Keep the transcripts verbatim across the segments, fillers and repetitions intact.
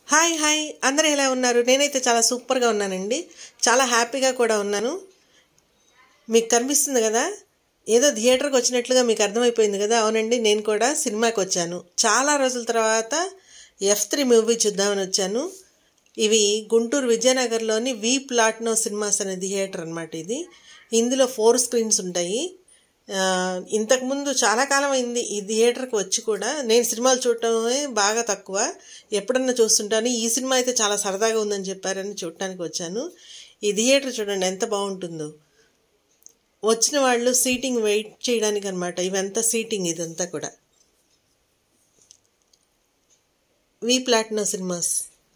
Hi hi అందరూ ఎలా ఉన్నారు? నేనైతే చాలా సూపర్గా ఉన్నానండి. చాలా హ్యాపీగా కూడా ఉన్నాను. మీకు కనిపిస్తుంది కదా, ఏదో థియేటర్కి వచ్చినట్లుగా మీకు అర్థమైపోయింది కదా. అవునండి, నేను కూడా సినిమాకి వచ్చాను. చాలా రోజుల తర్వాత ఎఫ్ త్రీ మూవీ చూద్దామని వచ్చాను. ఇవి గుంటూరు విజయనగర్లోని వి ప్లాట్నో సినిమాస్ అనే థియేటర్ అనమాట. ఇది ఇందులో ఫోర్ స్క్రీన్స్ ఉంటాయి. ఇంతకుముందు చాలా కాలం అయింది ఈ థియేటర్కి వచ్చి కూడా. నేను సినిమాలు చూడటమే బాగా తక్కువ, ఎప్పుడన్నా చూస్తుంటాను. ఈ సినిమా అయితే చాలా సరదాగా ఉందని చెప్పారని చూడటానికి వచ్చాను. ఈ థియేటర్ చూడండి ఎంత బాగుంటుందో. వచ్చిన వాళ్ళు సీటింగ్ వెయిట్ చేయడానికి అనమాట. ఇవంతా సీటింగ్, ఇదంతా కూడా వి ప్లాట్నో సినిమాస్.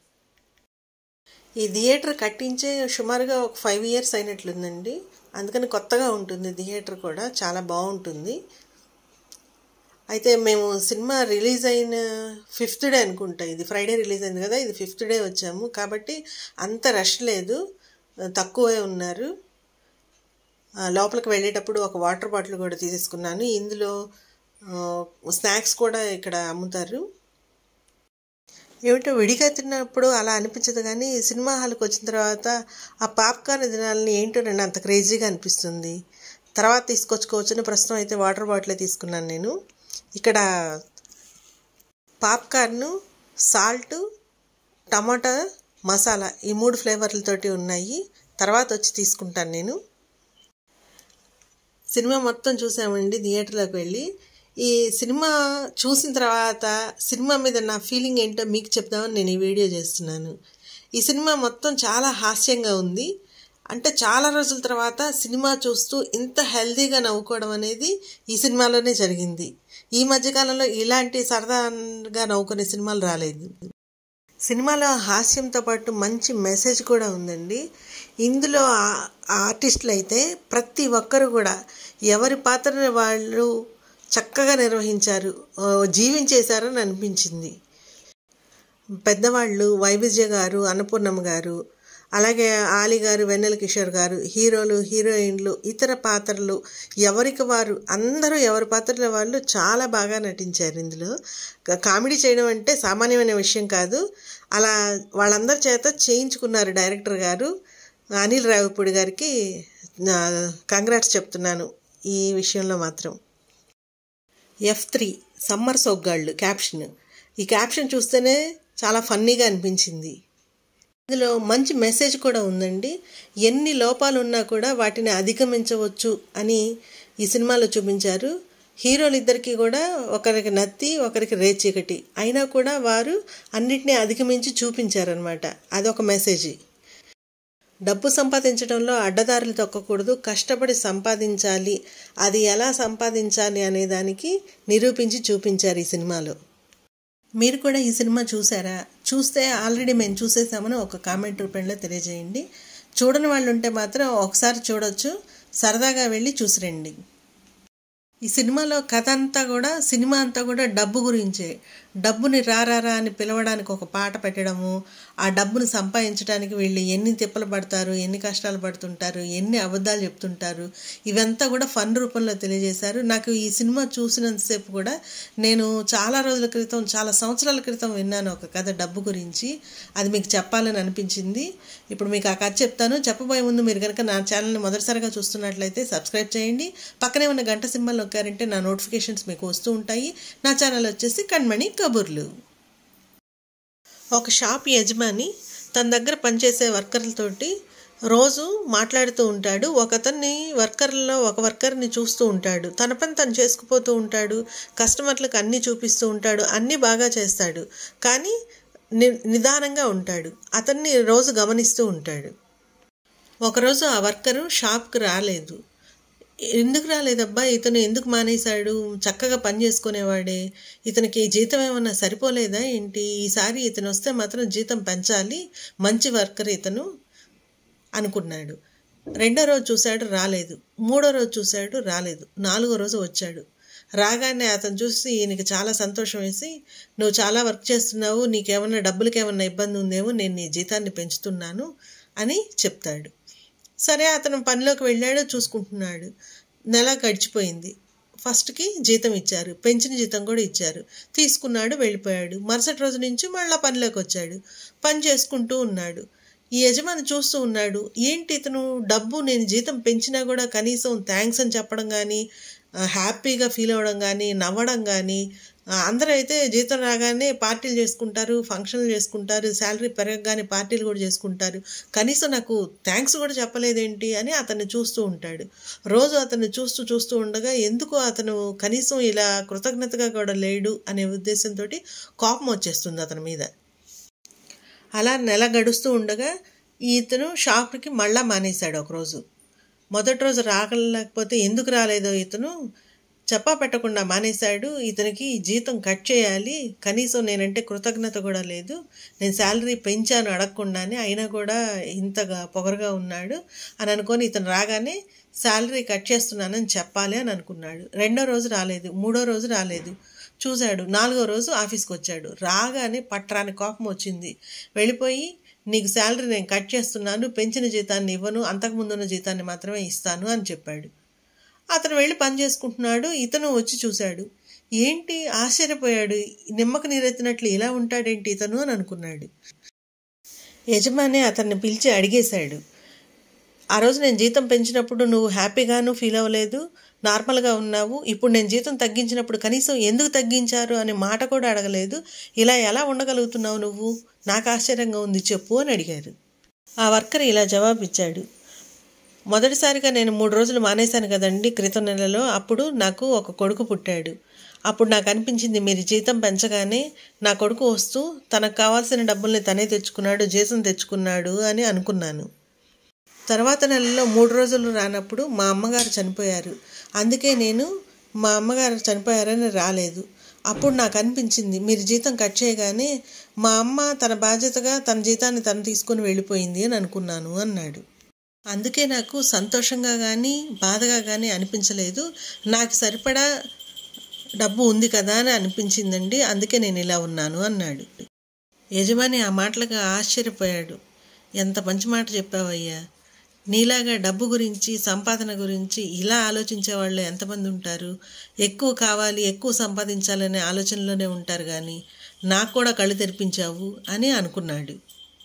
ఈ థియేటర్ కట్టించే సుమారుగా ఒక ఫైవ్ ఇయర్స్ అయినట్లుందండి. అందుకని కొత్తగా ఉంటుంది థియేటర్ కూడా, చాలా బాగుంటుంది. అయితే మేము సినిమా రిలీజ్ అయిన ఫిఫ్త్ డే అనుకుంటా, ఇది ఫ్రైడే రిలీజ్ అయింది కదా, ఇది ఫిఫ్త్ డే వచ్చాము కాబట్టి అంత రష్ లేదు, తక్కువే ఉన్నారు. లోపలికి వెళ్ళేటప్పుడు ఒక వాటర్ బాటిల్ కూడా తీసేసుకున్నాను. ఇందులో స్నాక్స్ కూడా ఇక్కడ అమ్ముతారు. ఏమిటో విడిగా తిన్నప్పుడు అలా అనిపించదు, కానీ సినిమా హాల్కి వచ్చిన తర్వాత ఆ పాప్కార్న్ తినాలని ఏంటో నేను అంత క్రేజీగా అనిపిస్తుంది. తర్వాత తీసుకొచ్చుకోవచ్చని ప్రస్తుతం అయితే వాటర్ బాటిలే తీసుకున్నాను నేను. ఇక్కడ పాప్కార్న్, సాల్ట్, టమాటా మసాలా ఈ మూడు ఫ్లేవర్లతోటి ఉన్నాయి. తర్వాత వచ్చి తీసుకుంటాను నేను. సినిమా మొత్తం చూసామండి థియేటర్లోకి వెళ్ళి. ఈ సినిమా చూసిన తర్వాత సినిమా మీద నా ఫీలింగ్ ఏంటో మీకు చెప్దామని నేను ఈ వీడియో చేస్తున్నాను. ఈ సినిమా మొత్తం చాలా హాస్యంగా ఉంది. అంటే చాలా రోజుల తర్వాత సినిమా చూస్తూ ఇంత హెల్తీగా నవ్వుకోవడం అనేది ఈ సినిమాలోనే జరిగింది. ఈ మధ్యకాలంలో ఇలాంటి సరదాగా నవ్వుకునే సినిమాలు రాలేదు. సినిమాలో హాస్యంతో పాటు మంచి మెసేజ్ కూడా ఉందండి. ఇందులో ఆర్టిస్టులు అయితే ప్రతి ఒక్కరు కూడా ఎవరి పాత్రని వాళ్ళు చక్కగా నిర్వహించారు, జీవించేశారని అనిపించింది. పెద్దవాళ్ళు వైవిజయ గారు, అన్నపూర్ణమ్మ గారు, అలాగే ఆలి గారు, వెన్నెల కిషోర్ గారు, హీరోలు, హీరోయిన్లు, ఇతర పాత్రలు ఎవరికి వారు అందరూ ఎవరి పాత్రల వాళ్ళు చాలా బాగా నటించారు. ఇందులో కామెడీ చేయడం అంటే సామాన్యమైన విషయం కాదు. అలా వాళ్ళందరి చేత చేయించుకున్నారు డైరెక్టర్ గారు. అనిల్ రావిపూడి గారికి కంగ్రాట్స్ చెప్తున్నాను ఈ విషయంలో మాత్రం. ఎఫ్ త్రీ సమ్మర్ సోగ్గాళ్ళు క్యాప్షన్. ఈ క్యాప్షన్ చూస్తేనే చాలా ఫన్నీగా అనిపించింది. ఇందులో మంచి మెసేజ్ కూడా ఉందండి. ఎన్ని లోపాలు ఉన్నా కూడా వాటిని అధిగమించవచ్చు అని ఈ సినిమాలో చూపించారు. హీరోలు ఇద్దరికి కూడా ఒకరికి నత్తి, ఒకరికి రేచీకటి, అయినా కూడా వారు అన్నిటినీ అధిగమించి చూపించారనమాట. అదొక మెసేజ్. డబ్బు సంపాదించడంలో అడ్డదారులు తొక్కకూడదు, కష్టపడి సంపాదించాలి, అది ఎలా సంపాదించాలి అనే దానికి నిరూపించి చూపించారు ఈ సినిమాలో. మీరు కూడా ఈ సినిమా చూసారా? చూస్తే ఆల్రెడీ మేము చూసేసామని ఒక కామెంట్ రూపంలో తెలియజేయండి. చూడని వాళ్ళు ఉంటే మాత్రం ఒకసారి చూడొచ్చు, సరదాగా వెళ్ళి చూసిరండి. ఈ సినిమాలో కథ అంతా కూడా, సినిమా అంతా కూడా డబ్బు గురించే. డబ్బుని రారారా అని పిలవడానికి ఒక పాట పెట్టడము, ఆ డబ్బును సంపాదించడానికి వీళ్ళు ఎన్ని తిప్పలు పడతారు, ఎన్ని కష్టాలు పడుతుంటారు, ఎన్ని అబద్ధాలు చెప్తుంటారు, ఇవంతా కూడా ఫన్ రూపంలో తెలియజేశారు. నాకు ఈ సినిమా చూసినంతసేపు కూడా నేను చాలా రోజుల క్రితం, చాలా సంవత్సరాల క్రితం విన్నాను ఒక కథ డబ్బు గురించి. అది మీకు చెప్పాలని అనిపించింది. ఇప్పుడు మీకు ఆ కథ చెప్తాను. చెప్పబోయే ముందు మీరు కనుక నా ఛానల్ని మొదటిసారిగా చూస్తున్నట్లయితే సబ్స్క్రైబ్ చేయండి. పక్కనే ఉన్న గంట సింబల్ నొక్కారంటే నా నోటిఫికేషన్స్ మీకు వస్తూ ఉంటాయి. నా ఛానల్ వచ్చేసి కణ్మణి కబుర్లు. ఒక షాప్ యజమాని తన దగ్గర పనిచేసే వర్కర్లతోటి రోజు మాట్లాడుతూ ఉంటాడు. ఒకతన్ని వర్కర్లలో ఒక వర్కర్ని చూస్తూ ఉంటాడు. తన పని తను చేసుకుపోతూ ఉంటాడు. కస్టమర్లకు అన్నీ చూపిస్తూ ఉంటాడు. అన్నీ బాగా చేస్తాడు, కానీ ని నిదానంగా ఉంటాడు. అతన్ని రోజు గమనిస్తూ ఉంటాడు. ఒకరోజు ఆ వర్కరు షాప్కి రాలేదు. ఎందుకు రాలేదబ్బా, ఇతను ఎందుకు మానేశాడు, చక్కగా పని చేసుకునేవాడే, ఇతనికి జీతం ఏమన్నా సరిపోలేదా ఏంటి, ఈసారి ఇతను వస్తే మాత్రం జీతం పెంచాలి, మంచి వర్కర్ ఇతను అనుకున్నాడు. రెండో రోజు చూశాడు, రాలేదు. మూడో రోజు చూశాడు, రాలేదు. నాలుగో రోజు వచ్చాడు. రాగానే అతను చూసి ఈయనకి చాలా సంతోషం వేసి, నువ్వు చాలా వర్క్ చేస్తున్నావు, నీకేమన్నా డబ్బులకి ఏమన్నా ఇబ్బంది ఉందేమో, నేను నీ జీతాన్ని పెంచుతున్నాను అని చెప్తాడు. సరే, అతను పనిలోకి వెళ్ళాడు, చూసుకుంటున్నాడు. నెల గడిచిపోయింది. ఫస్ట్కి జీతం ఇచ్చారు, పెంచిన జీతం కూడా ఇచ్చారు. తీసుకున్నాడు, వెళ్ళిపోయాడు. మరుసటి రోజు నుంచి మళ్ళీ పనిలోకి వచ్చాడు. పని చేసుకుంటూ ఉన్నాడు. ఈ యజమాని చూస్తూ ఉన్నాడు. ఏంటి ఇతను డబ్బు నేను జీతం పెంచినా కూడా కనీసం థ్యాంక్స్ అని చెప్పడం కానీ, హ్యాపీగా ఫీల్ అవ్వడం కానీ, నవ్వడం కానీ, అందరూ అయితే జీతం రాగానే పార్టీలు చేసుకుంటారు, ఫంక్షన్లు చేసుకుంటారు, శాలరీ పెరగగానే పార్టీలు కూడా చేసుకుంటారు. కనీసం నాకు థ్యాంక్స్ కూడా చెప్పలేదేంటి అని అతన్ని చూస్తూ ఉంటాడు. రోజు అతన్ని చూస్తూ చూస్తూ ఉండగా ఎందుకు అతను కనీసం ఇలా కృతజ్ఞతగా కూడా లేడు అనే ఉద్దేశంతో కోపం వచ్చేస్తుంది అతని మీద. అలా నెల గడుస్తూ ఉండగా ఇతను షాప్కి మళ్ళా మానేశాడు. ఒకరోజు మొదటి రోజు రాగలేకపోతే ఎందుకు రాలేదో ఇతను చెప్పా పెట్టకుండా మానేశాడు. ఇతనికి జీతం కట్ చేయాలి, కనీసం నేనంటే కృతజ్ఞత కూడా లేదు, నేను శాలరీ పెంచాను అడగకుండానే, అయినా కూడా ఇంతగా పొగరుగా ఉన్నాడు అని అనుకొని ఇతను రాగానే శాలరీ కట్ చేస్తున్నానని చెప్పాలి అని అనుకున్నాడు. రెండో రోజు రాలేదు, మూడో రోజు రాలేదు. చూశాడు. నాలుగో రోజు ఆఫీస్కి వచ్చాడు. రాగానే పట్రాని కోపం వచ్చింది. వెళ్ళిపోయి నీకు శాలరీ నేను కట్ చేస్తున్నాను, పెంచిన జీతాన్ని ఇవ్వను, అంతకుముందున్న జీతాన్ని మాత్రమే ఇస్తాను అని చెప్పాడు. అతను వెళ్ళి పని చేసుకుంటున్నాడు. ఇతను వచ్చి చూశాడు. ఏంటి ఆశ్చర్యపోయాడు. నిమ్మకు నీరెత్తినట్లు ఇలా ఉంటాడేంటి ఇతను అని అనుకున్నాడు. యజమాని అతన్ని పిలిచి అడిగేశాడు, ఆ రోజు నేను జీతం పెంచినప్పుడు నువ్వు హ్యాపీగాను ఫీల్ అవ్వలేదు, నార్మల్గా ఉన్నావు, ఇప్పుడు నేను జీతం తగ్గించినప్పుడు కనీసం ఎందుకు తగ్గించారు అనే మాట కూడా అడగలేదు, ఇలా ఎలా ఉండగలుగుతున్నావు నువ్వు, నాకు ఆశ్చర్యంగా ఉంది చెప్పు అని అడిగారు. ఆ వర్కర్ ఇలా జవాబిచ్చాడు, మొదటిసారిగా నేను మూడు రోజులు మానేశాను కదండి క్రితం నెలలో, అప్పుడు నాకు ఒక కొడుకు పుట్టాడు. అప్పుడు నాకు అనిపించింది మీరు జీతం పెంచగానే నా కొడుకు వస్తూ తనకు కావాల్సిన డబ్బుల్ని తనే తెచ్చుకున్నాడు, జీతం తెచ్చుకున్నాడు అని అనుకున్నాను. తర్వాత నెలలో మూడు రోజులు రానప్పుడు మా అమ్మగారు చనిపోయారు. అందుకే నేను మా అమ్మగారు చనిపోయారని రాలేదు. అప్పుడు నాకు అనిపించింది మీరు జీతం కట్ చేయగానే మా అమ్మ తన బాధ్యతగా తన జీతాన్ని తను తీసుకొని వెళ్ళిపోయింది అని అనుకున్నాను అన్నాడు. అందుకే నాకు సంతోషంగా కానీ బాధగా కానీ అనిపించలేదు, నాకు సరిపడా డబ్బు ఉంది కదా అని అనిపించిందండి, అందుకే నేను ఇలా ఉన్నాను అన్నాడు. యజమాని ఆ మాటలుగా ఆశ్చర్యపోయాడు. ఎంత మంచి మాట చెప్పావయ్యా, నీలాగా డబ్బు గురించి సంపాదన గురించి ఇలా ఆలోచించే వాళ్ళు ఎంతమంది ఉంటారు, ఎక్కువ కావాలి ఎక్కువ సంపాదించాలనే ఆలోచనలోనే ఉంటారు, కానీ నాకు కూడా కళ్ళు తెరిపించావు అని అనుకున్నాడు.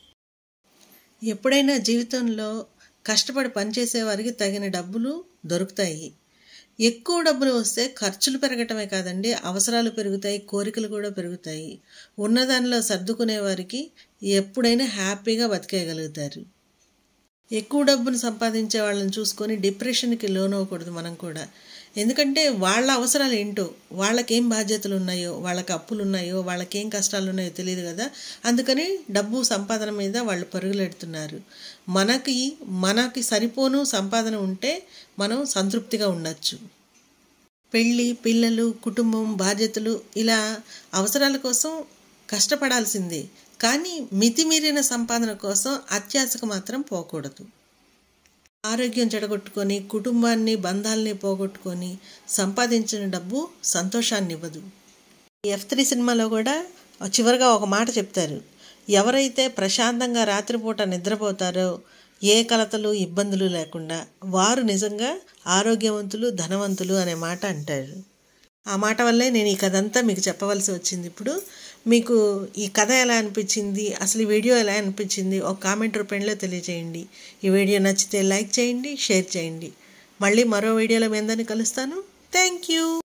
ఎప్పుడైనా జీవితంలో కష్టపడి పనిచేసే వారికి తగిన డబ్బులు దొరుకుతాయి. ఎక్కువ డబ్బులు వస్తే ఖర్చులు పెరగటమే కాదండి, అవసరాలు పెరుగుతాయి, కోరికలు కూడా పెరుగుతాయి. ఉన్నదానిలో సర్దుకునే వారికి ఎప్పుడైనా హ్యాపీగా బతికేయగలుగుతారు. ఎక్కువ డబ్బును సంపాదించే వాళ్ళని చూసుకొని డిప్రెషన్కి లోనవ్వకూడదు మనం కూడా. ఎందుకంటే వాళ్ళ అవసరాలు ఏంటో, వాళ్ళకేం బాధ్యతలు ఉన్నాయో, వాళ్ళకి అప్పులు ఉన్నాయో, వాళ్ళకేం కష్టాలు ఉన్నాయో తెలియదు కదా. అందుకని డబ్బు సంపాదన మీద వాళ్ళు పరుగులెడుతున్నారు. మనకి మనకి సరిపోను సంపాదన ఉంటే మనం సంతృప్తిగా ఉండొచ్చు. పెళ్ళి, పిల్లలు, కుటుంబం, బాధ్యతలు ఇలా అవసరాల కోసం కష్టపడాల్సిందే, కానీ మితిమీరిన సంపాదన కోసం అత్యాశకు మాత్రం పోకూడదు. ఆరోగ్యం చెడగొట్టుకొని కుటుంబాన్ని బంధాలని పోగొట్టుకొని సంపాదించిన డబ్బు సంతోషాన్ని ఇవ్వదు. ఎఫ్ త్రీ సినిమాలో కూడా చివరిగా ఒక మాట చెప్తారు, ఎవరైతే ప్రశాంతంగా రాత్రిపూట నిద్రపోతారో ఏ కలతలు ఇబ్బందులు లేకుండా వారు నిజంగా ఆరోగ్యవంతులు, ధనవంతులు అనే మాట అంటారు. ఆ మాట వల్లే నేను ఈ కథ అంతా మీకు చెప్పవలసి వచ్చింది. ఇప్పుడు మీకు ఈ కథ ఎలా అనిపించింది, అసలు ఈ వీడియో ఎలా అనిపించింది ఒక కామెంట్ రూపంలో తెలియజేయండి. ఈ వీడియో నచ్చితే లైక్ చేయండి, షేర్ చేయండి. మళ్ళీ మరో వీడియోలో మీ అందరిని కలుస్తాను. Thank you.